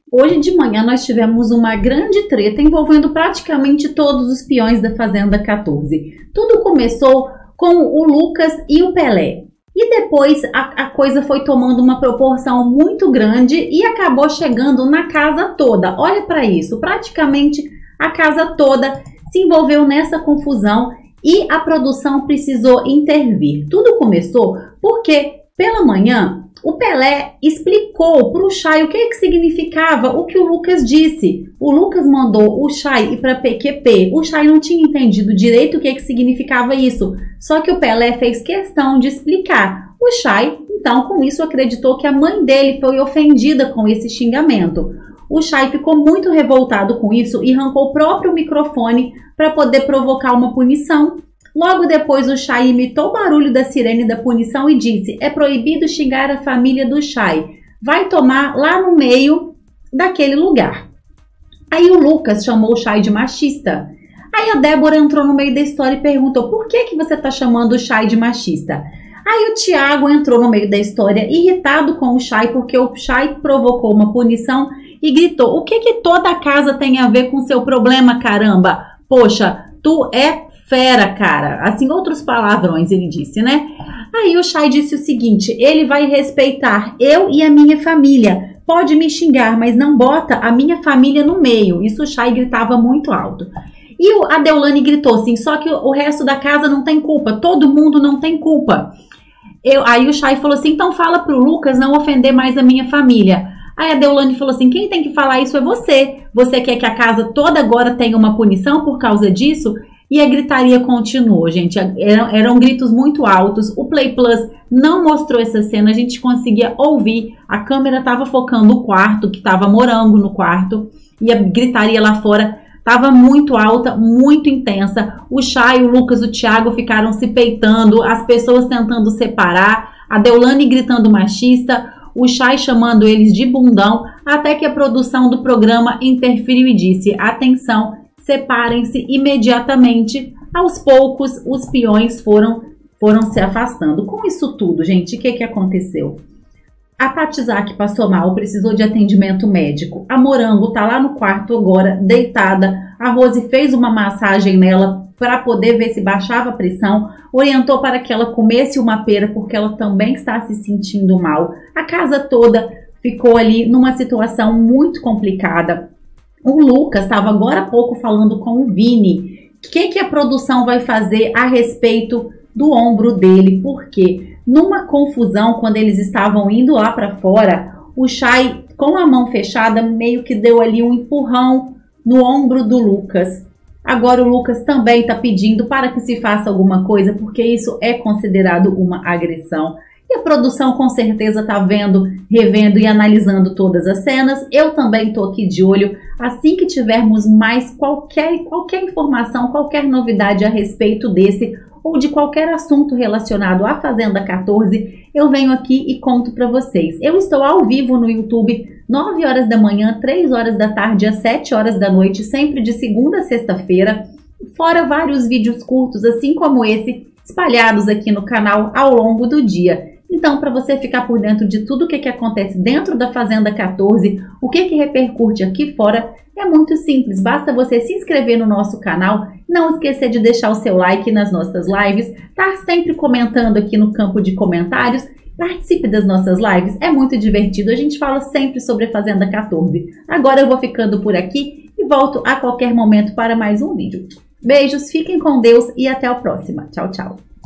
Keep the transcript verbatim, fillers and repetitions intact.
Hoje de manhã nós tivemos uma grande treta envolvendo praticamente todos os peões da Fazenda quatorze. Tudo começou com o Lucas e o Pelé. E depois a, a coisa foi tomando uma proporção muito grande e acabou chegando na casa toda. Olha para isso, praticamente a casa toda se envolveu nessa confusão e a produção precisou intervir. Tudo começou porque pela manhã o Pelé explicou para o Chay o que, que significava o que o Lucas disse. O Lucas mandou o Chay ir para P Q P. O Chay não tinha entendido direito o que, que significava isso. Só que o Pelé fez questão de explicar. O Chay, então, com isso, acreditou que a mãe dele foi ofendida com esse xingamento. O Chay ficou muito revoltado com isso e arrancou o próprio microfone para poder provocar uma punição. Logo depois, o Chay imitou o barulho da sirene da punição e disse: é proibido xingar a família do Chay. Vai tomar lá no meio daquele lugar. Aí o Lucas chamou o Chay de machista. Aí a Débora entrou no meio da história e perguntou: por que, que você está chamando o Chay de machista? Aí o Thiago entrou no meio da história irritado com o Chay porque o Chay provocou uma punição e gritou: o que, que toda a casa tem a ver com seu problema, caramba? Poxa, tu é fera, cara. Assim, outros palavrões ele disse, né? Aí o Chay disse o seguinte: ele vai respeitar eu e a minha família. Pode me xingar, mas não bota a minha família no meio. Isso o Chay gritava muito alto. E a Deolane gritou assim: só que o resto da casa não tem culpa. Todo mundo não tem culpa. Eu, aí o Chay falou assim: então fala pro Lucas não ofender mais a minha família. Aí a Deolane falou assim: quem tem que falar isso é você. Você quer que a casa toda agora tenha uma punição por causa disso? E a gritaria continuou, gente. Eram, eram gritos muito altos. O Play Plus não mostrou essa cena. A gente conseguia ouvir. A câmera estava focando o quarto, que estava Morango no quarto. E a gritaria lá fora estava muito alta, muito intensa. O Chay, o Lucas, o Thiago ficaram se peitando. As pessoas tentando separar. A Deolane gritando machista. O Chay chamando eles de bundão. Até que a produção do programa interferiu e disse: atenção, separem-se imediatamente. Aos poucos, os peões foram, foram se afastando. Com isso tudo, gente, o que, que aconteceu? A Tatizaki passou mal, precisou de atendimento médico. A Morango tá lá no quarto agora, deitada. A Rose fez uma massagem nela para poder ver se baixava a pressão. Orientou para que ela comesse uma pera, porque ela também está se sentindo mal. A casa toda ficou ali numa situação muito complicada. O Lucas estava agora há pouco falando com o Vini. O que, que a produção vai fazer a respeito do ombro dele? Porque numa confusão, quando eles estavam indo lá para fora, o Chay, com a mão fechada, meio que deu ali um empurrão no ombro do Lucas. Agora o Lucas também está pedindo para que se faça alguma coisa, porque isso é considerado uma agressão. E a produção com certeza está vendo, revendo e analisando todas as cenas. Eu também estou aqui de olho. Assim que tivermos mais qualquer, qualquer informação, qualquer novidade a respeito desse ou de qualquer assunto relacionado à Fazenda quatorze, eu venho aqui e conto para vocês. Eu estou ao vivo no YouTube, nove horas da manhã, três horas da tarde, às sete horas da noite, sempre de segunda a sexta-feira, fora vários vídeos curtos, assim como esse, espalhados aqui no canal ao longo do dia. Então, para você ficar por dentro de tudo o que, que acontece dentro da Fazenda quatorze, o que, que repercute aqui fora, é muito simples. Basta você se inscrever no nosso canal, não esquecer de deixar o seu like nas nossas lives, estar sempre comentando aqui no campo de comentários. Participe das nossas lives, é muito divertido. A gente fala sempre sobre a Fazenda quatorze. Agora eu vou ficando por aqui e volto a qualquer momento para mais um vídeo. Beijos, fiquem com Deus e até a próxima. Tchau, tchau.